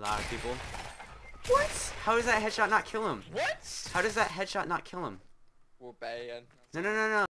lot of people. What? How does that headshot not kill him? What? How does that headshot not kill him? We're banned. No, no, no, no.